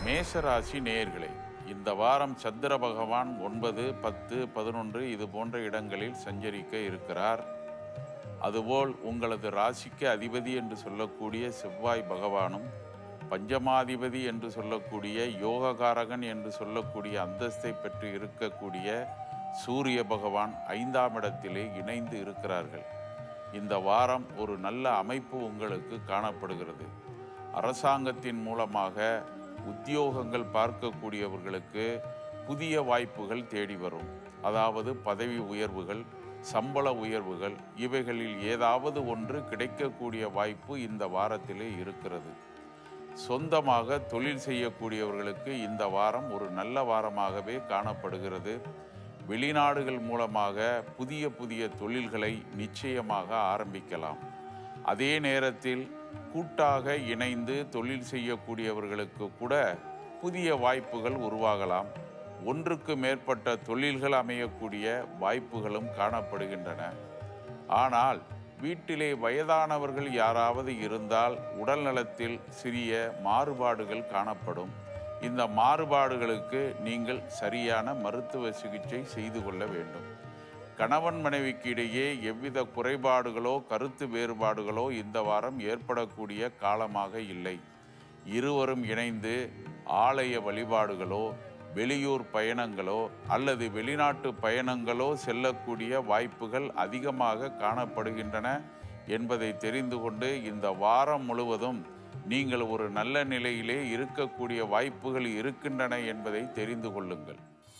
மேஷராசி நேயர்களே, இந்த வாரம் சந்திர பகவான் 9, 10, 11 இது போன்ற இடங்களில் சஞ்சரிக்க இருக்கிறார். அதுபோல் உங்களது ராசிக்கு அதிபதி என்று சொல்லக்கூடிய செவ்வாய் பகவானும், பஞ்சமாதிபதி என்று சொல்லக்கூடிய யோககாரகன் என்று சொல்லக்கூடிய அந்தஸ்தை பெற்று இருக்கக்கூடிய சூரிய பகவான் 5ஆம் இடத்திலே இணைந்து இருக்கிறார்கள். இந்த வாரம் ஒரு நல்ல அமைப்பு உங்களுக்கு காணப்படுகிறது. அரசாங்கத்தின் மூலமாக உத்தியோகங்கள் பார்க்கக்கூடியவர்களுக்கு புதிய வாய்ப்புகள் தேடி வரும். அதாவது பதவி உயர்வுகள், சம்பள உயர்வுகள், இவைகளில் ஏதாவது ஒன்று கிடைக்கக்கூடிய வாய்ப்பு இந்த வாரத்திலே இருக்கிறது. சொந்தமாக தொழில் செய்யக்கூடியவர்களுக்கு இந்த வாரம் ஒரு நல்ல வாரமாகவே காணப்படுகிறது. வெளிநாடுகள் மூலமாக புதிய புதிய தொழில்களை நிச்சயமாக ஆரம்பிக்கலாம். அதே நேரத்தில் கூட்டாக இணைந்து தொழில் செய்யக்கூடியவர்களுக்கு கூட புதிய வாய்ப்புகள் உருவாகலாம். ஒன்றுக்கு மேற்பட்ட தொழில்கள் அமையக்கூடிய வாய்ப்புகளும் காணப்படுகின்றன. ஆனால் வீட்டிலே வயதானவர்கள் யாராவது இருந்தால் உடல் நலத்தில் சிறிய மாறுபாடுகள் காணப்படும். இந்த மாறுபாடுகளுக்கு நீங்கள் சரியான மருத்துவ சிகிச்சை செய்து கொள்ள வேண்டும். கணவன் மனைவிக்கு இடையே எவ்வித குறைபாடுகளோ கருத்து வேறுபாடுகளோ இந்த வாரம் ஏற்படக்கூடிய காலமாக இல்லை. இருவரும் இணைந்து ஆலய வழிபாடுகளோ, வெளியூர் பயணங்களோ அல்லது வெளிநாட்டு பயணங்களோ செல்லக்கூடிய வாய்ப்புகள் அதிகமாக காணப்படுகின்றன என்பதை தெரிந்து கொண்டு இந்த வாரம் முழுவதும் நீங்கள் ஒரு நல்ல நிலையிலே இருக்கக்கூடிய வாய்ப்புகள் இருக்கின்றன என்பதை தெரிந்து கொள்ளுங்கள்.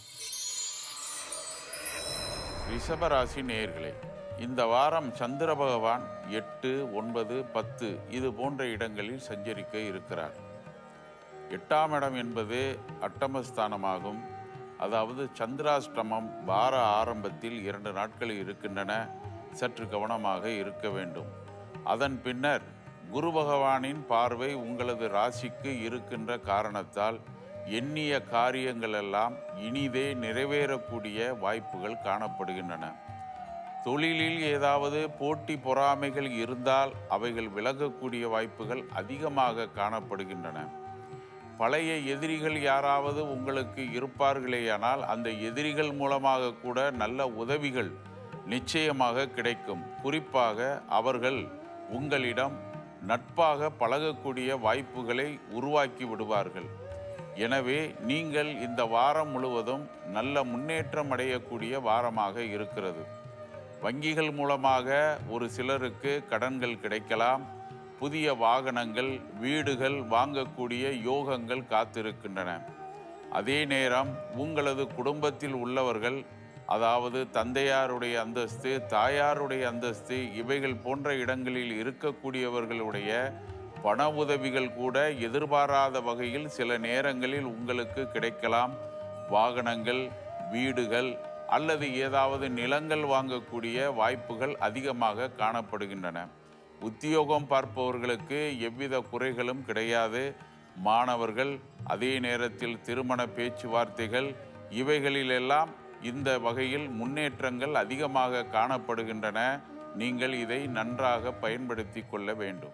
ரிஷபராசி நேயர்களே, இந்த வாரம் சந்திர பகவான் 8, 9, 10 இது போன்ற இடங்களில் சஞ்சரிக்க இருக்கிறார். 8ஆம் இடம் என்பது அட்டமஸ்தானமாகும். அதாவது சந்திராஷ்டமம் வார ஆரம்பத்தில் 2 நாட்கள் இருக்கின்றன. சற்று கவனமாக இருக்க வேண்டும். அதன் பின்னர் குரு பகவானின் பார்வை உங்களது ராசிக்கு இருக்கின்ற காரணத்தால் எண்ணிய காரியங்கள் எல்லாம் இனிதே நிறைவேறக்கூடிய வாய்ப்புகள் காணப்படுகின்றன. தொழிலில் ஏதாவது போட்டி பொறாமைகள் இருந்தால் அவைகள் விலகக்கூடிய வாய்ப்புகள் அதிகமாக காணப்படுகின்றன. பழைய எதிரிகள் யாராவது உங்களுக்கு இருப்பார்களேயானால் அந்த எதிரிகள் மூலமாக கூட நல்ல உதவிகள் நிச்சயமாக கிடைக்கும். குறிப்பாக அவர்கள் உங்களிடம் நட்பாக பழகக்கூடிய வாய்ப்புகளை உருவாக்கி விடுவார்கள். எனவே நீங்கள் இந்த வாரம் முழுவதும் நல்ல முன்னேற்றம் அடையக்கூடிய வாரமாக இருக்கிறது. வங்கிகள் மூலமாக ஒரு சிலருக்கு கடன்கள் கிடைக்கலாம். புதிய வாகனங்கள், வீடுகள் வாங்கக்கூடிய யோகங்கள் காத்திருக்கின்றன. அதே நேரம் உங்களது குடும்பத்தில் உள்ளவர்கள், அதாவது தந்தையாருடைய அந்தஸ்து, தாயாருடைய அந்தஸ்து இவைகள் போன்ற இடங்களில் இருக்கக்கூடியவர்களுடைய பண உதவிகள் கூட எதிர்பாராத வகையில் சில நேரங்களில் உங்களுக்கு கிடைக்கலாம். வாகனங்கள், வீடுகள் அல்லது ஏதாவது நிலங்கள் வாங்கக்கூடிய வாய்ப்புகள் அதிகமாக காணப்படுகின்றன. உத்தியோகம் பார்ப்பவர்களுக்கு எவ்வித குறைகளும் கிடையாது. மாணவர்கள், அதே நேரத்தில் திருமண பேச்சுவார்த்தைகள் இவைகளிலெல்லாம் இந்த வகையில் முன்னேற்றங்கள் அதிகமாக காணப்படுகின்றன. நீங்கள் இதை நன்றாக பயன்படுத்தி கொள்ள வேண்டும்.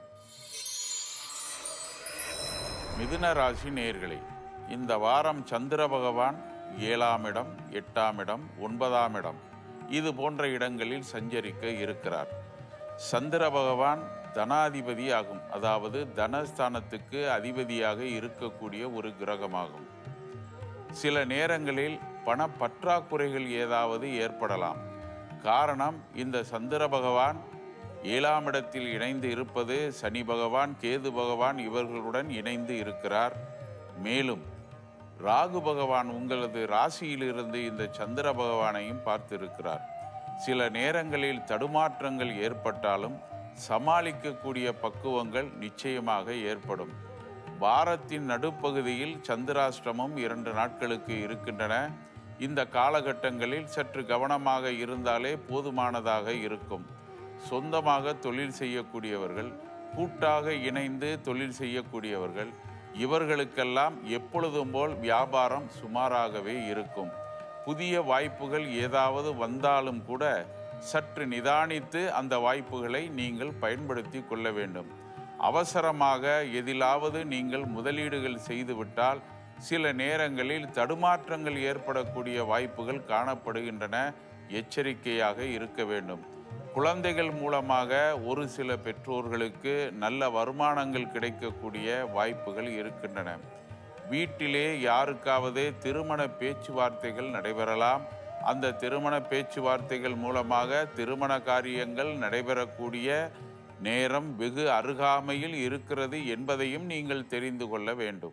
மிதுன ராசி நேயர்களே, இந்த வாரம் சந்திர பகவான் 7ஆம் இடம், 8ஆம் இடம், 9ஆம் இடம் இது போன்ற இடங்களில் சஞ்சரிக்க இருக்கிறார். சந்திர பகவான் தனாதிபதி ஆகும். அதாவது தனஸ்தானத்துக்கு அதிபதியாக இருக்கக்கூடிய ஒரு கிரகமாகும். சில நேரங்களில் பண பற்றாக்குறைகள் ஏதாவது ஏற்படலாம். காரணம், இந்த சந்திர பகவான் 7ஆம் இடத்தில் இணைந்து இருப்பது சனி பகவான், கேது பகவான் இவர்களுடன் இணைந்து இருக்கிறார். மேலும் ராகு பகவான் உங்களது ராசியிலிருந்து இந்த சந்திர பகவானையும் பார்த்திருக்கிறார். சில நேரங்களில் தடுமாற்றங்கள் ஏற்பட்டாலும் சமாளிக்கக்கூடிய பக்குவங்கள் நிச்சயமாக ஏற்படும். வாரத்தின் நடுப்பகுதியில் சந்திராஷ்டமம் 2 நாட்களுக்கு இருக்கின்றன. இந்த காலகட்டங்களில் சற்று கவனமாக இருந்தாலே போதுமானதாக இருக்கும். சொந்தமாக தொழில் செய்யக்கூடியவர்கள், கூட்டாக இணைந்து தொழில் செய்யக்கூடியவர்கள் இவர்களுக்கெல்லாம் எப்பொழுதும் போல் வியாபாரம் சுமாராகவே இருக்கும். புதிய வாய்ப்புகள் ஏதாவது வந்தாலும் கூட சற்று நிதானித்து அந்த வாய்ப்புகளை நீங்கள் பயன்படுத்தி கொள்ள வேண்டும். அவசரமாக எதிலாவது நீங்கள் முதலீடுகள் செய்துவிட்டால் சில நேரங்களில் தடுமாற்றங்கள் ஏற்படக்கூடிய வாய்ப்புகள் காணப்படுகின்றன. எச்சரிக்கையாக இருக்க வேண்டும். குழந்தைகள் மூலமாக ஒரு சில பெற்றோர்களுக்கு நல்ல வருமானங்கள் கிடைக்கக்கூடிய வாய்ப்புகள் இருக்கின்றன. வீட்டிலே யாருக்காவது திருமண பேச்சுவார்த்தைகள் நடைபெறலாம். அந்த திருமண பேச்சுவார்த்தைகள் மூலமாக திருமண காரியங்கள் நடைபெறக்கூடிய நேரம் வெகு அருகாமையில் இருக்கிறது என்பதையும் நீங்கள் தெரிந்து கொள்ள வேண்டும்.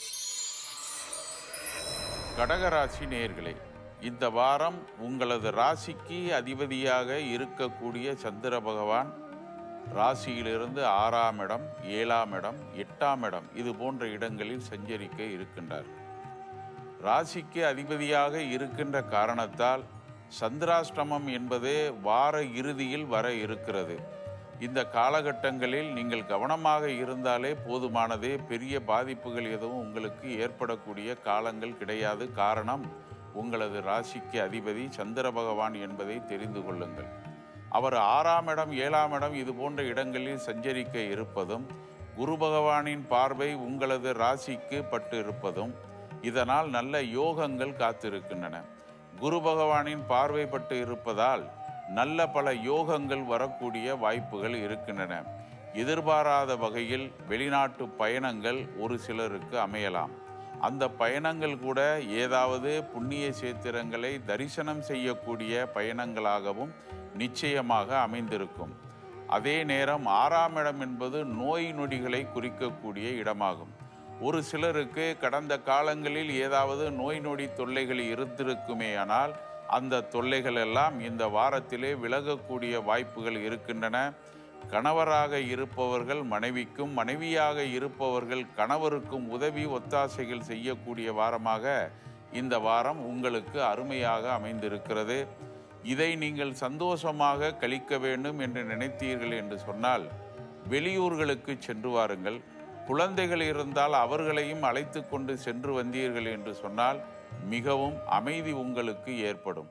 கடகராசி நேயர்களே, இந்த வாரம் உங்களது ராசிக்கு அதிபதியாக இருக்கக்கூடிய சந்திர பகவான் ராசியிலிருந்து 6ஆம் இடம், 7ஆம் இடம், 8ஆம் இடம் இது போன்ற இடங்களில் சஞ்சரிக்க இருக்கின்றார். ராசிக்கு அதிபதியாக இருக்கின்ற காரணத்தால் சந்திராஷ்டமம் என்பது வார இறுதியில் வர இருக்கிறது. இந்த காலகட்டங்களில் நீங்கள் கவனமாக இருந்தாலே போதுமானது. பெரிய பாதிப்புகள் எதுவும் உங்களுக்கு ஏற்படக்கூடிய காலங்கள் கிடையாது. காரணம், உங்களது ராசிக்கு அதிபதி சந்திர பகவான் என்பதை தெரிந்து கொள்ளுங்கள். அவர் 6ஆம் இடம், 7ஆம் இடம் இது போன்ற இடங்களில் சஞ்சரிக்க இருப்பதும், குரு பகவானின் பார்வை உங்களது ராசிக்கு பட்டு இருப்பதும் இதனால் நல்ல யோகங்கள் காத்திருக்கின்றன. குரு பகவானின் பார்வை பட்டு இருப்பதால் நல்ல பல யோகங்கள் வரக்கூடிய வாய்ப்புகள் இருக்கின்றன. எதிர்பாராத வகையில் வெளிநாட்டு பயணங்கள் ஒரு சிலருக்கு அமையலாம். அந்த பயணங்கள் கூட ஏதாவது புண்ணிய சேத்திரங்களை தரிசனம் செய்யக்கூடிய பயணங்களாகவும் நிச்சயமாக அமைந்திருக்கும். அதே நேரம் 6ஆம் இடம் என்பது நோய் நொடிகளை குறிக்கக்கூடிய இடமாகும். ஒரு சிலருக்கு கடந்த காலங்களில் ஏதாவது நோய் நொடி தொல்லைகள் இருந்திருக்குமேயானால் அந்த தொல்லைகள் எல்லாம் இந்த வாரத்திலே விலகக்கூடிய வாய்ப்புகள் இருக்கின்றன. கணவராக இருப்பவர்கள் மனைவிக்கும், மனைவியாக இருப்பவர்கள் கணவருக்கும் உதவி ஒத்தாசைகள் செய்யக்கூடிய வாரமாக இந்த வாரம் உங்களுக்கு அருமையாக அமைந்திருக்கிறது. இதை நீங்கள் சந்தோஷமாக கழிக்க வேண்டும் என்று நினைத்தீர்கள் என்று சொன்னால் வெளியூர்களுக்கு சென்று வாருங்கள். குழந்தைகள் இருந்தால் அவர்களையும் அழைத்து கொண்டு சென்று வந்தீர்கள் என்று சொன்னால் மிகவும் அமைதி உங்களுக்கு ஏற்படும்.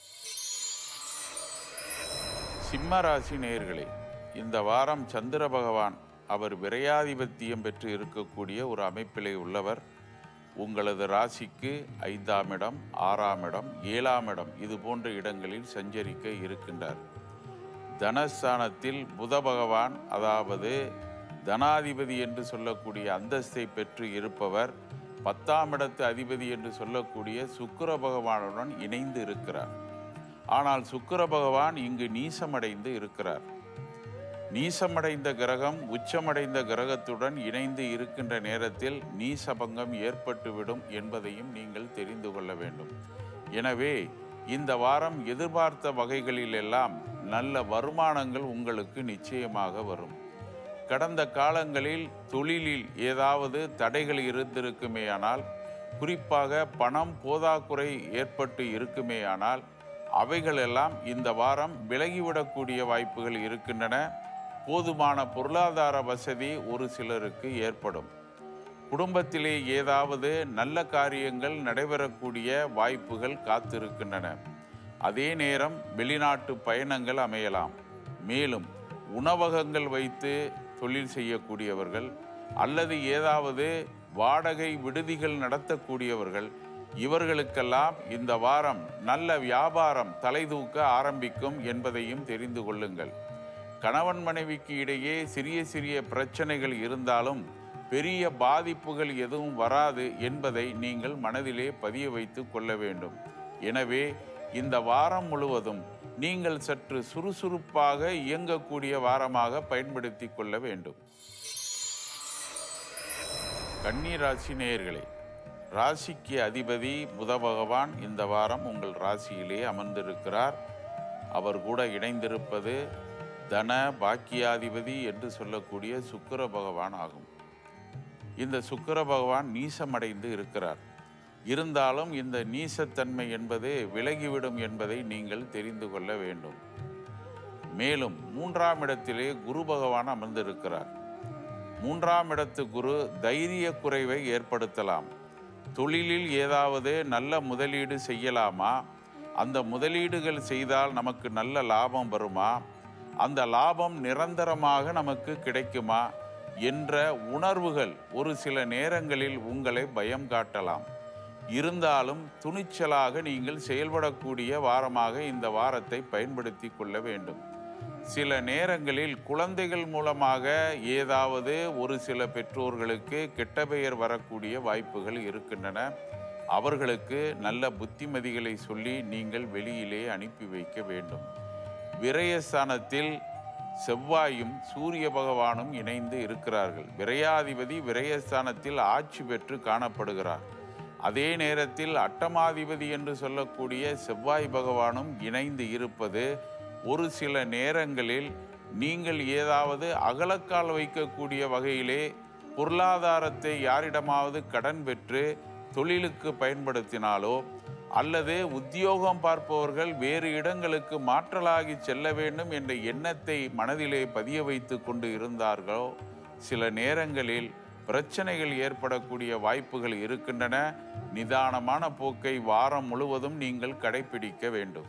சிம்ம ராசி நேயர்களே, இந்த வாரம் சந்திர பகவான் அவர் விரையாதிபத்தியம் பெற்று இருக்கக்கூடிய ஒரு அமைப்பிலே உள்ளவர். உங்களது ராசிக்கு 5ஆம் இடம், 6ஆம் இடம், 7ஆம் இடம் இது போன்ற இடங்களில் சஞ்சரிக்க இருக்கின்றார். தனஸ்தானத்தில் புத பகவான், அதாவது தனாதிபதி என்று சொல்லக்கூடிய அந்தஸ்தை பெற்று இருப்பவர் 10ஆம் இடத்து அதிபதி என்று சொல்லக்கூடிய சுக்கிர பகவானுடன் இணைந்து இருக்கிறார். ஆனால் சுக்கிர பகவான் இங்கு நீசமடைந்து இருக்கிறார். நீசமடைந்த கிரகம் உச்சமடைந்த கிரகத்துடன் இணைந்து இருக்கின்ற நேரத்தில் நீசபங்கம் ஏற்பட்டுவிடும் என்பதையும் நீங்கள் தெரிந்து கொள்ள வேண்டும். எனவே இந்த வாரம் எதிர்பார்த்த வகைகளிலெல்லாம் நல்ல வருமானங்கள் உங்களுக்கு நிச்சயமாக வரும். கடந்த காலங்களில் தொழிலில் ஏதாவது தடைகள் இருந்திருக்குமேயானால், குறிப்பாக பணம் போதாக்குறை ஏற்பட்டு இருக்குமேயானால் அவைகளெல்லாம் இந்த வாரம் விலகிவிடக்கூடிய வாய்ப்புகள் இருக்கின்றன. போதுமான பொருளாதார வசதி ஒரு சிலருக்கு ஏற்படும். குடும்பத்திலே ஏதாவது நல்ல காரியங்கள் நடைபெறக்கூடிய வாய்ப்புகள் காத்திருக்கின்றன. அதே நேரம் வெளிநாட்டு பயணங்கள் அமையலாம். மேலும் உணவகங்கள் வைத்து தொழில் செய்யக்கூடியவர்கள் அல்லது ஏதாவது வாடகை விடுதிகள் நடத்தக்கூடியவர்கள் இவர்களுக்கெல்லாம் இந்த வாரம் நல்ல வியாபாரம் தலைதூக்க ஆரம்பிக்கும் என்பதையும் தெரிந்து கொள்ளுங்கள். கணவன் மனைவிக்கு இடையே சிறிய சிறிய பிரச்சனைகள் இருந்தாலும் பெரிய பாதிப்புகள் எதுவும் வராது என்பதை நீங்கள் மனதிலே பதிய வைத்து கொள்ள வேண்டும். எனவே இந்த வாரம் முழுவதும் நீங்கள் சற்று சுறுசுறுப்பாக இயங்கக்கூடிய வாரமாக பயன்படுத்தி கொள்ள வேண்டும். கன்னி ராசி நேயர்களே, ராசிக்கு அதிபதி புத பகவான் இந்த வாரம் உங்கள் ராசியிலே அமர்ந்திருக்கிறார். அவர் கூட இணைந்திருப்பது தன பாக்கியாதிபதி என்று சொல்லக்கூடிய சுக்கிர பகவான் ஆகும். இந்த சுக்கிர பகவான் நீசமடைந்து இருக்கிறார். இருந்தாலும் இந்த நீசத்தன்மை என்பது விலகிவிடும் என்பதை நீங்கள் தெரிந்து கொள்ள வேண்டும். மேலும் 3ஆம் இடத்திலே குரு பகவான் அமர்ந்திருக்கிறார். 3ஆம் இடத்து குரு தைரிய குறைவை ஏற்படுத்தலாம். தொழிலில் ஏதாவது நல்ல முதலீடு செய்யலாமா? அந்த முதலீடுகள் செய்தால் நமக்கு நல்ல லாபம் வருமா? அந்த லாபம் நிரந்தரமாக நமக்கு கிடைக்குமா? என்ற உணர்வுகள் ஒரு சில நேரங்களில் உங்களை பயம் காட்டலாம். இருந்தாலும் துணிச்சலாக நீங்கள் செயல்படக்கூடிய வாரமாக இந்த வாரத்தை பயன்படுத்தி கொள்ள வேண்டும். சில நேரங்களில் குழந்தைகள் மூலமாக ஏதாவது ஒரு சில பெற்றோர்களுக்கு கெட்ட பெயர் வரக்கூடிய வாய்ப்புகள் இருக்கின்றன. அவர்களுக்கு நல்ல புத்திமதிகளை சொல்லி நீங்கள் வெளியிலே அனுப்பி வைக்க வேண்டும். விரயஸ்தானத்தில் செவ்வாயும் சூரிய பகவானும் இணைந்து இருக்கிறார்கள். விரயாதிபதி விரயஸ்தானத்தில் ஆட்சி பெற்று காணப்படுகிறார். அதே நேரத்தில் அட்டமாதிபதி என்று சொல்லக்கூடிய செவ்வாய் பகவானும் இணைந்து இருப்பது ஒரு சில நேரங்களில் நீங்கள் ஏதாவது அகலக்கால் வைக்கக்கூடிய வகையிலே பொருளாதாரத்தை யாரிடமாவது கடன் பெற்று தொழிலுக்கு பயன்படுத்தினாலோ அல்லது உத்தியோகம் பார்ப்பவர்கள் வேறு இடங்களுக்கு மாற்றலாகி செல்ல வேண்டும் என்ற எண்ணத்தை மனதிலே பதிய வைத்து கொண்டு இருந்தார்களோ சில நேரங்களில் பிரச்சனைகள் ஏற்படக்கூடிய வாய்ப்புகள் இருக்கின்றன. நிதானமான போக்கை வாரம் முழுவதும் நீங்கள் கடைபிடிக்க வேண்டும்.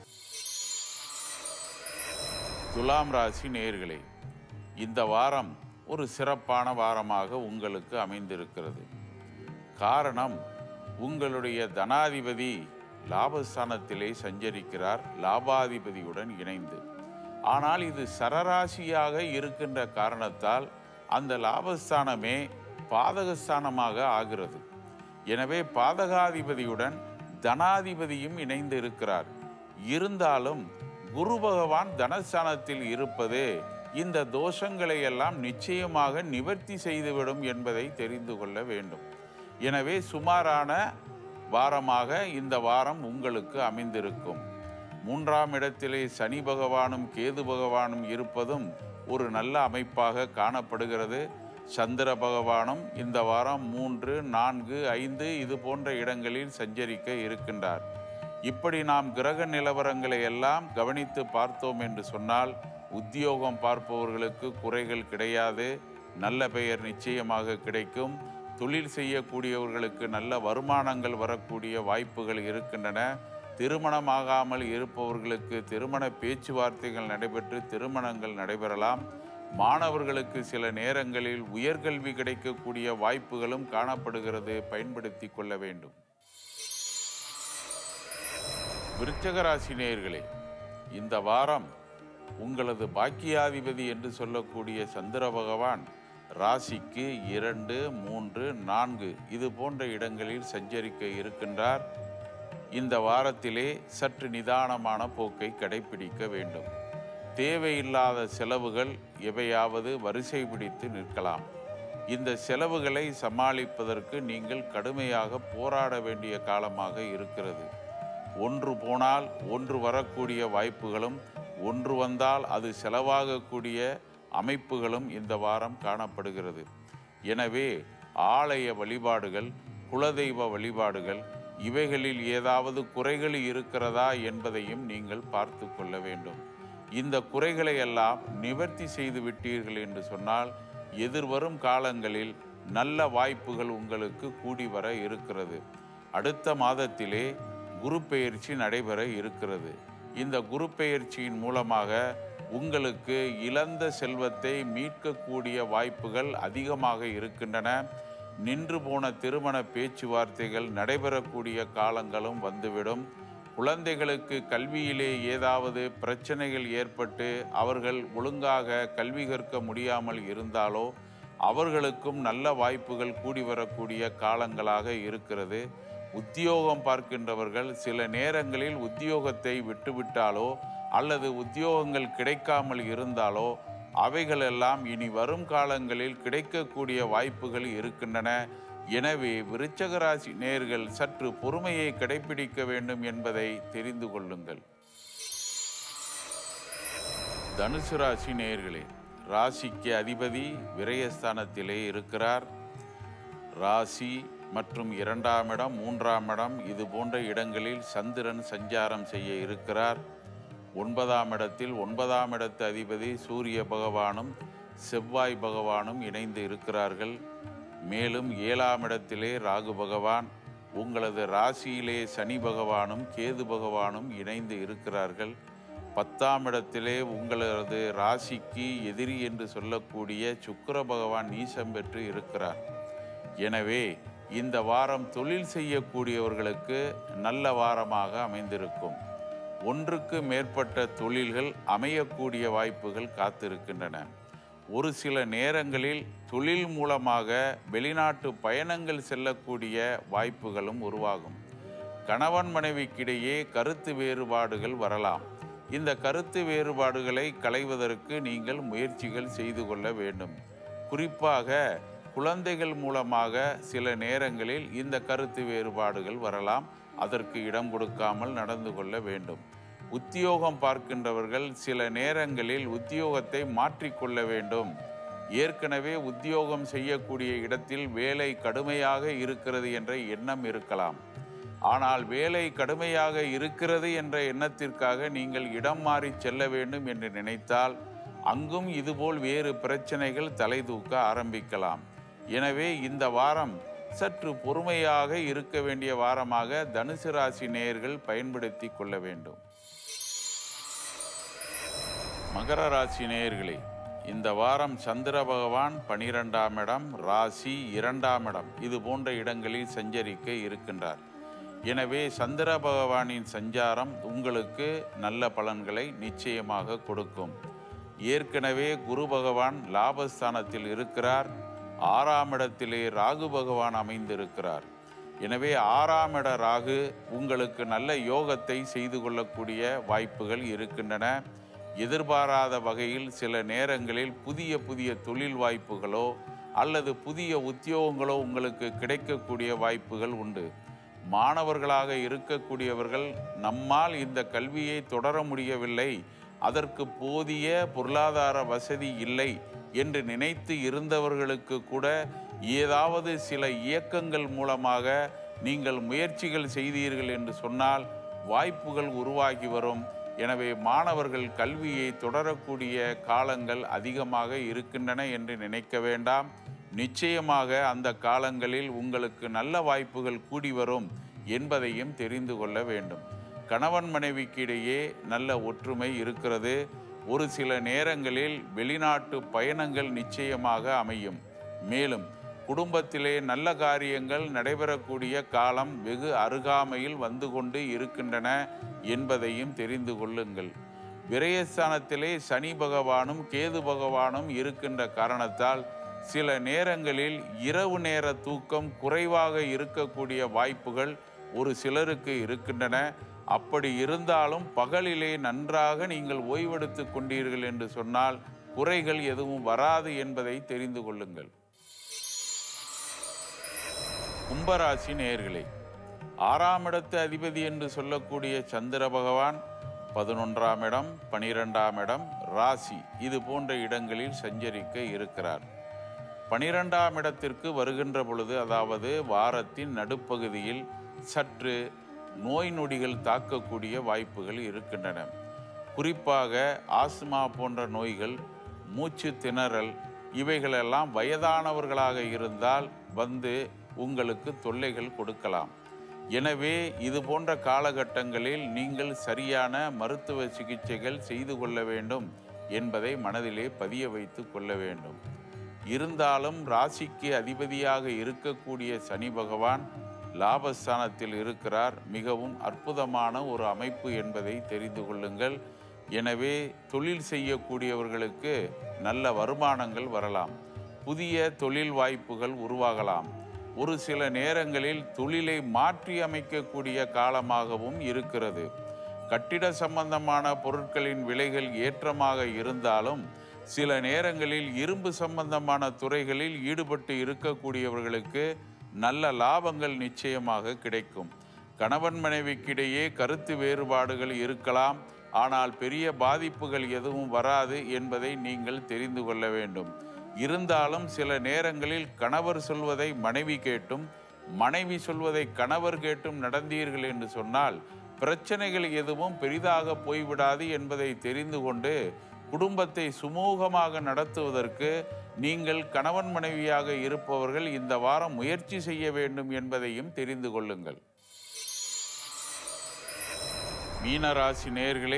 துலாம் ராசி நேயர்களே, இந்த வாரம் ஒரு சிறப்பான வாரமாக உங்களுக்கு அமைந்திருக்கிறது. காரணம், உங்களுடைய தனாதிபதி லாபஸ்தானத்திலே சஞ்சரிக்கிறார், லாபாதிபதியுடன் இணைந்து. ஆனால் இது சரராசியாக இருக்கின்ற காரணத்தால் அந்த லாபஸ்தானமே பாதகஸ்தானமாக ஆகிறது. எனவே பாதகாதிபதியுடன் தனாதிபதியும் இணைந்து இருக்கிறார். இருந்தாலும் குரு பகவான் தனஸ்தானத்தில் இருப்பது இந்த தோஷங்களை எல்லாம் நிச்சயமாக நிவர்த்தி செய்துவிடும் என்பதை தெரிந்து கொள்ள வேண்டும். எனவே சுமாரான வாரமாக இந்த வாரம் உங்களுக்கு அமைந்திருக்கும். 3ஆம் இடத்திலே சனி பகவானும் கேது பகவானும் இருப்பதும் ஒரு நல்ல அமைப்பாக காணப்படுகிறது. சந்திர பகவானும் இந்த வாரம் 3, 4, 5 இது போன்ற இடங்களில் சஞ்சரிக்க இருக்கின்றார். இப்படி நாம் கிரக நிலவரங்களை எல்லாம் கவனித்து பார்த்தோம் என்று சொன்னால் உத்தியோகம் பார்ப்பவர்களுக்கு குறைகள் கிடையாது. நல்ல பெயர் நிச்சயமாக கிடைக்கும். தொழில் செய்யக்கூடியவர்களுக்கு நல்ல வருமானங்கள் வரக்கூடிய வாய்ப்புகள் இருக்கின்றன. திருமணமாகாமல் இருப்பவர்களுக்கு திருமண பேச்சுவார்த்தைகள் நடைபெற்று திருமணங்கள் நடைபெறலாம். மாணவர்களுக்கு சில நேரங்களில் உயர்கல்வி கிடைக்கக்கூடிய வாய்ப்புகளும் காணப்படுகிறது. பயன்படுத்தி கொள்ள வேண்டும். விருச்சிக ராசி நேயர்களே, இந்த வாரம் உங்களது பாக்கியாதிபதி என்று சொல்லக்கூடிய சந்திர பகவான் ராசிக்கு 2, 3, 4 இது போன்ற இடங்களில் சஞ்சரிக்க இருக்கின்றார். இந்த வாரத்திலே சற்று நிதானமான போக்கை கடைபிடிக்க வேண்டும். தேவையில்லாத செலவுகள் எவையாவது வரிசை பிடித்து நிற்கலாம். இந்த செலவுகளை சமாளிப்பதற்கு நீங்கள் கடுமையாக போராட வேண்டிய காலமாக இருக்கிறது. ஒன்று போனால் ஒன்று வரக்கூடிய வாய்ப்புகளும், ஒன்று வந்தால் அது செலவாகக்கூடிய அமைப்புகளும் இந்த வாரம் காணப்படுகிறது. எனவே ஆலய வழிபாடுகள், குலதெய்வ வழிபாடுகள் இவைகளில் ஏதாவது குறைகள் இருக்கிறதா என்பதையும் நீங்கள் பார்த்து கொள்ள வேண்டும். இந்த குறைகளை எல்லாம் நிவர்த்தி செய்து விட்டீர்கள் என்று சொன்னால் எதிர்வரும் காலங்களில் நல்ல வாய்ப்புகள் உங்களுக்கு கூடி வர இருக்கிறது. அடுத்த மாதத்திலே குரு பெயர்ச்சி நடைபெற இருக்கிறது. இந்த குரு பெயர்ச்சியின் மூலமாக உங்களுக்கு இழந்த செல்வத்தை மீட்கக்கூடிய வாய்ப்புகள் அதிகமாக இருக்கின்றன. நின்று போன திருமண பேச்சுவார்த்தைகள் நடைபெறக்கூடிய காலங்களும் வந்துவிடும். குழந்தைகளுக்கு கல்வியிலே ஏதாவது பிரச்சனைகள் ஏற்பட்டு அவர்கள் ஒழுங்காக கல்வி கற்க முடியாமல் இருந்தாலோ அவர்களுக்கும் நல்ல வாய்ப்புகள் கூடி வரக்கூடிய காலங்களாக இருக்கிறது. உத்தியோகம் பார்க்கின்றவர்கள் சில நேரங்களில் உத்தியோகத்தை விட்டுவிட்டாலோ அல்லது உத்தியோகங்கள் கிடைக்காமல் இருந்தாலோ அவைகளெல்லாம் இனி வரும் காலங்களில் கிடைக்கக்கூடிய வாய்ப்புகள் இருக்கின்றன. எனவே விருச்சிக ராசி நேயர்கள் சற்று பொறுமையை கடைபிடிக்க வேண்டும் என்பதை தெரிந்து கொள்ளுங்கள். தனுசு ராசி நேயர்களே, ராசிக்கு அதிபதி விரயஸ்தானத்திலே இருக்கிறார். ராசி மற்றும் 2ஆம் இடம், 3ஆம் இடம் இது போன்ற இடங்களில் சந்திரன் சஞ்சாரம் செய்ய இருக்கிறார். 9ஆம் இடத்தில் 9ஆம் இடத்து அதிபதி சூரிய பகவானும் செவ்வாய் பகவானும் இணைந்து இருக்கிறார்கள். மேலும் 7ஆம் இடத்திலே ராகு பகவான், உங்களது ராசியிலே சனி பகவானும் கேது பகவானும் இணைந்து இருக்கிறார்கள். 10ஆம் இடத்திலே உங்களது ராசிக்கு எதிரி என்று சொல்லக்கூடிய சுக்கிர பகவான் நீசம் பெற்று இருக்கிறார். எனவே இந்த வாரம் தொழில் செய்யக்கூடியவர்களுக்கு நல்ல வாரமாக அமைந்திருக்கும். ஒன்றுக்கு மேற்பட்ட தொழில்கள் அமையக்கூடிய வாய்ப்புகள் காத்திருக்கின்றன. ஒரு சில நேரங்களில் தொழில் மூலமாக வெளிநாட்டு பயணங்கள் செல்லக்கூடிய வாய்ப்புகளும் உருவாகும். கணவன் மனைவிக்கிடையே கருத்து வேறுபாடுகள் வரலாம். இந்த கருத்து வேறுபாடுகளை களைவதற்கு நீங்கள் முயற்சிகள் செய்து கொள்ள வேண்டும். குறிப்பாக குழந்தைகள் மூலமாக சில நேரங்களில் இந்த கருத்து வேறுபாடுகள் வரலாம். அதற்கு இடம் கொடுக்காமல் நடந்து கொள்ள வேண்டும். உத்தியோகம் பார்க்கின்றவர்கள் சில நேரங்களில் உத்தியோகத்தை மாற்றிக்கொள்ள வேண்டும். ஏற்கனவே உத்தியோகம் செய்யக்கூடிய இடத்தில் வேலை கடுமையாக இருக்கிறது என்ற எண்ணம் இருக்கலாம். ஆனால் வேலை கடுமையாக இருக்கிறது என்ற எண்ணத்திற்காக நீங்கள் இடம் மாறி செல்ல வேண்டும் என்று நினைத்தால் அங்கும் இதுபோல் வேறு பிரச்சனைகள் தலை தூக்க ஆரம்பிக்கலாம். எனவே இந்த வாரம் சற்று பொறுமையாக இருக்க வேண்டிய வாரமாக தனுசு ராசி நேயர்கள் பயன்படுத்தி கொள்ள வேண்டும். மகர ராசி நேயர்களே, இந்த வாரம் சந்திர பகவான் 12ஆம் இடம், ராசி 2ஆம் இடம் இது போன்ற இடங்களில் சஞ்சரிக்க இருக்கின்றார். எனவே சந்திர பகவானின் சஞ்சாரம் உங்களுக்கு நல்ல பலன்களை நிச்சயமாக கொடுக்கும். ஏற்கனவே குரு பகவான் லாபஸ்தானத்தில் இருக்கிறார். 6ஆம் இடத்திலே ராகு பகவான் அமைந்திருக்கிறார். எனவே 6ஆம் இட ராகு உங்களுக்கு நல்ல யோகத்தை செய்து கொள்ளக்கூடிய வாய்ப்புகள் இருக்கின்றன. எதிர்பாராத வகையில் சில நேரங்களில் புதிய தொழில் வாய்ப்புகளோ அல்லது புதிய உத்தியோகங்களோ உங்களுக்கு கிடைக்கக்கூடிய வாய்ப்புகள் உண்டு. மாணவர்களாக இருக்கக்கூடியவர்கள் நம்மால் இந்த கல்வியை தொடர முடியவில்லை, அதற்கு போதிய பொருளாதார வசதி இல்லை என்று நினைத்து இருந்தவர்களுக்கு கூட ஏதாவது சில இயக்கங்கள் மூலமாக நீங்கள் முயற்சிகள் செய்தீர்கள் என்று சொன்னால் வாய்ப்புகள் உருவாகி வரும். எனவே மாணவர்கள் கல்வியை தொடரக்கூடிய காலங்கள் அதிகமாக இருக்கின்றன என்று நினைக்க வேண்டாம். நிச்சயமாக அந்த காலங்களில் உங்களுக்கு நல்ல வாய்ப்புகள் கூடி வரும் என்பதையும் தெரிந்து கொள்ள வேண்டும். கணவன் மனைவிக்கு இடையே நல்ல ஒற்றுமை இருக்கிறது. ஒரு சில நேரங்களில் வெளிநாட்டு பயணங்கள் நிச்சயமாக அமையும். மேலும் குடும்பத்திலே நல்ல காரியங்கள் நடைபெறக்கூடிய காலம் வெகு அருகாமையில் வந்து கொண்டு இருக்கின்றன என்பதையும் தெரிந்து கொள்ளுங்கள். விரயஸ்தானத்திலே சனி பகவானும் கேது பகவானும் இருக்கின்ற காரணத்தால் சில நேரங்களில் இரவு நேர தூக்கம் குறைவாக இருக்கக்கூடிய வாய்ப்புகள் ஒரு சிலருக்கு இருக்கின்றன. அப்படி இருந்தாலும் பகலிலே நன்றாக நீங்கள் ஓய்வெடுத்து கொண்டீர்கள் என்று சொன்னால் குறைகள் எதுவும் வராது என்பதை தெரிந்து கொள்ளுங்கள். கும்பராசி நேயர்களே, 6ஆம் இடத்து அதிபதி என்று சொல்லக்கூடிய சந்திர பகவான் 11ஆம் இடம், 12ஆம் இடம், ராசி இது போன்ற இடங்களில் சஞ்சரிக்க இருக்கிறார். 12ஆம் இடத்திற்கு வருகின்ற பொழுது, அதாவது வாரத்தின் நடுப்பகுதியில் சற்று நோய் நொடிகள் தாக்கக்கூடிய வாய்ப்புகள் இருக்கின்றன. குறிப்பாக ஆஸ்மா போன்ற நோய்கள், மூச்சு திணறல் இவைகளெல்லாம் வயதானவர்களாக இருந்தால் வந்து உங்களுக்கு தொல்லைகள் கொடுக்கலாம். எனவே இது போன்ற காலகட்டங்களில் நீங்கள் சரியான மருத்துவ சிகிச்சைகள் செய்து கொள்ள வேண்டும் என்பதை மனதிலே பதிய வைத்து கொள்ள வேண்டும். இருந்தாலும் ராசிக்கு அதிபதியாக இருக்கக்கூடிய சனி பகவான் லாபஸ்தானத்தில் இருக்கிறார். மிகவும் அற்புதமான ஒரு அமைப்பு என்பதை தெரிந்து கொள்ளுங்கள். எனவே தொழில் செய்யக்கூடியவர்களுக்கு நல்ல வருமானங்கள் வரலாம். புதிய தொழில் வாய்ப்புகள் உருவாகலாம். ஒரு சில நேரங்களில் தொழிலை மாற்றி அமைக்கக்கூடிய காலமாகவும் இருக்கிறது. கட்டிட சம்பந்தமான பொருட்களின் விலைகள் ஏற்றமாக இருந்தாலும் சில நேரங்களில் இரும்பு சம்பந்தமான துறைகளில் ஈடுபட்டு இருக்கக்கூடியவர்களுக்கு நல்ல லாபங்கள் நிச்சயமாக கிடைக்கும். கணவன் மனைவிக்கிடையே கருத்து வேறுபாடுகள் இருக்கலாம், ஆனால் பெரிய பாதிப்புகள் எதுவும் வராது என்பதை நீங்கள் தெரிந்து கொள்ள வேண்டும். இருந்தாலும் சில நேரங்களில் கணவர் சொல்வதை மனைவி கேட்டும் மனைவி சொல்வதை கணவர் கேட்டும் நடந்தீர்கள் என்று சொன்னால் பிரச்சனைகள் எதுவும் பெரிதாக போய்விடாது என்பதை தெரிந்து கொண்டு குடும்பத்தை சுமூகமாக நடத்துவதற்கு நீங்கள் கணவன் மனைவியாக இருப்பவர்கள் இந்த வாரம் முயற்சி செய்ய வேண்டும் என்பதையும் தெரிந்து கொள்ளுங்கள். மீனராசி நேயர்களே,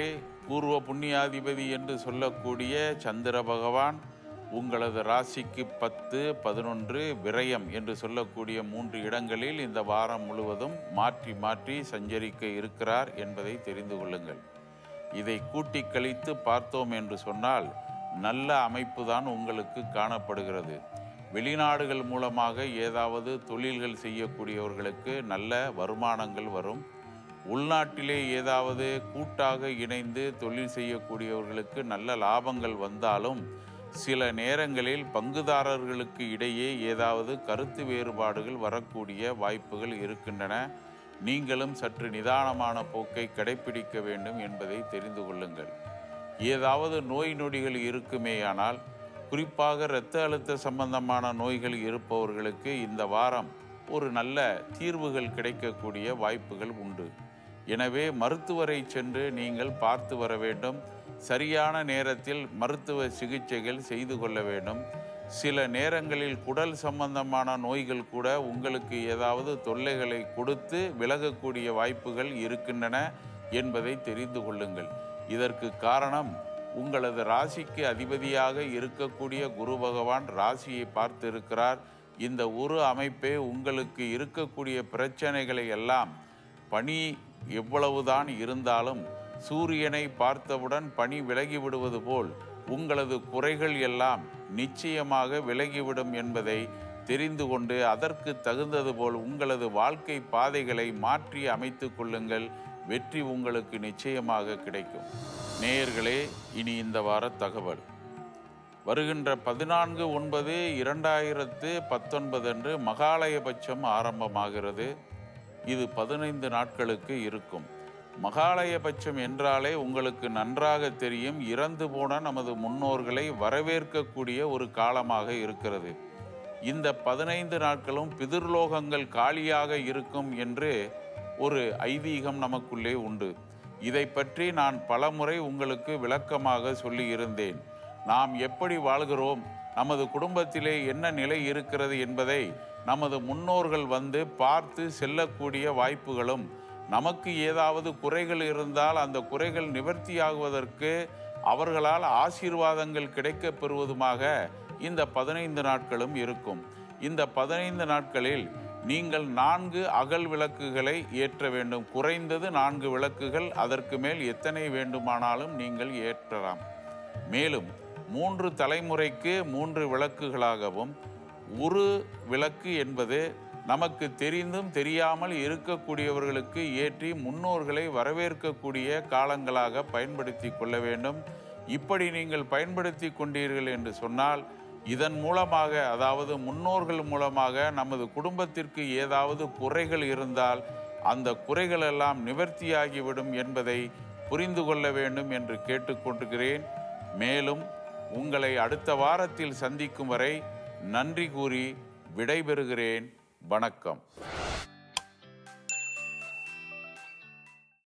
பூர்வ புண்ணியாதிபதி என்று சொல்லக்கூடிய சந்திர பகவான் உங்களது ராசிக்கு 10, 11 விரயம் என்று சொல்லக்கூடிய 3 இடங்களில் இந்த வாரம் முழுவதும் மாற்றி மாற்றி சஞ்சரிக்க இருக்கிறார் என்பதை தெரிந்து கொள்ளுங்கள். இதை கூட்டி கழித்து பார்த்தோம் என்று சொன்னால் நல்ல அமைப்பு தான் உங்களுக்கு காணப்படுகிறது. வெளிநாடுகள் மூலமாக ஏதாவது தொழில்கள் செய்யக்கூடியவர்களுக்கு நல்ல வருமானங்கள் வரும். உள்நாட்டிலே ஏதாவது கூட்டாக இணைந்து தொழில் செய்யக்கூடியவர்களுக்கு நல்ல லாபங்கள் வந்தாலும் சில நேரங்களில் பங்குதாரர்களுக்கு இடையே ஏதாவது கருத்து வேறுபாடுகள் வரக்கூடிய வாய்ப்புகள் இருக்கின்றன. நீங்களும் சற்று நிதானமான போக்கை கடைபிடிக்க வேண்டும் என்பதை தெரிந்து கொள்ளுங்கள். ஏதாவது நோய் நொடிகள் இருக்குமேயானால், குறிப்பாக இரத்த அழுத்த சம்பந்தமான நோய்கள் இருப்பவர்களுக்கு இந்த வாரம் ஒரு நல்ல தீர்வுகள் கிடைக்கக்கூடிய வாய்ப்புகள் உண்டு. எனவே மருத்துவரை சென்று நீங்கள் பார்த்து வர வேண்டும். சரியான நேரத்தில் மருத்துவ சிகிச்சைகள் செய்து கொள்ள வேண்டும். சில நேரங்களில் குடல் சம்பந்தமான நோய்கள் கூட உங்களுக்கு ஏதாவது தொல்லைகளை கொடுத்து விலகக்கூடிய வாய்ப்புகள் இருக்கின்றன என்பதை தெரிந்து கொள்ளுங்கள். இதற்கு காரணம் உங்களது ராசிக்கு அதிபதியாக இருக்கக்கூடிய குரு பகவான் ராசியை பார்த்து இருக்கிறார். இந்த ஒரு அமைப்பே உங்களுக்கு இருக்கக்கூடிய பிரச்சனைகளை எல்லாம், பனி எவ்வளவுதான் இருந்தாலும் சூரியனை பார்த்தவுடன் பனி விலகிவிடுவது போல் உங்களது குறைகள் எல்லாம் நிச்சயமாக விலகிவிடும் என்பதை தெரிந்து கொண்டு அதற்கு தகுந்தது போல் உங்களது வாழ்க்கை பாதைகளை மாற்றி அமைத்து கொள்ளுங்கள். வெற்றி உங்களுக்கு நிச்சயமாக கிடைக்கும். நேயர்களே, இனி இந்த வார தகவல். வருகின்ற 14/9/2019 அன்று மகாலயபட்சம் ஆரம்பமாகிறது. இது 15 நாட்களுக்கு இருக்கும். மகாலயபட்சம் என்றாலே உங்களுக்கு நன்றாக தெரியும், இறந்து போன நமது முன்னோர்களை வரவேற்கக்கூடிய ஒரு காலமாக இருக்கிறது. இந்த 15 நாட்களும் பிதிர்லோகங்கள் காலியாக இருக்கும் என்று ஒரு ஐதீகம் நமக்குள்ளே உண்டு. இதை பற்றி நான் பலமுறை உங்களுக்கு விளக்கமாக சொல்லியிருந்தேன். நாம் எப்படி வாழ்கிறோம், நமது குடும்பத்திலே என்ன நிலை இருக்கிறது என்பதை நமது முன்னோர்கள் வந்து பார்த்து செல்லக்கூடிய வாய்ப்புகளும், நமக்கு ஏதாவது குறைகள் இருந்தால் அந்த குறைகள் நிவர்த்தியாகுவதற்கு அவர்களால் ஆசீர்வாதங்கள் கிடைக்கப் பெறுவதுமாக இந்த 15 நாட்களும் இருக்கும். இந்த 15 நாட்களில் நீங்கள் 4 அகல் விளக்குகளை ஏற்ற வேண்டும். குறைந்தது 4 விளக்குகள், அதற்கு மேல் எத்தனை வேண்டுமானாலும் நீங்கள் ஏற்றலாம். மேலும் 3 தலைமுறைக்கு 3 விளக்குகளாகவும், ஒரு விளக்கு என்பது நமக்கு தெரிந்தும் தெரியாமல் இருக்கக்கூடியவர்களுக்கு ஏற்றி முன்னோர்களை வரவேற்கக்கூடிய காலங்களாக பயன்படுத்தி கொள்ள வேண்டும். இப்படி நீங்கள் பயன்படுத்தி கொண்டீர்கள் என்று சொன்னால், இதன் மூலமாக, அதாவது முன்னோர்கள் மூலமாக நமது குடும்பத்திற்கு ஏதாவது குறைகள் இருந்தால் அந்த குறைகள் எல்லாம் நிவர்த்தியாகிவிடும் என்பதை புரிந்து கொள்ள வேண்டும் என்று கேட்டுக்கொண்டிருக்கிறேன். மேலும் உங்களை அடுத்த வாரத்தில் சந்திக்கும் வரை நன்றி கூறி விடைபெறுகிறேன். வணக்கம்.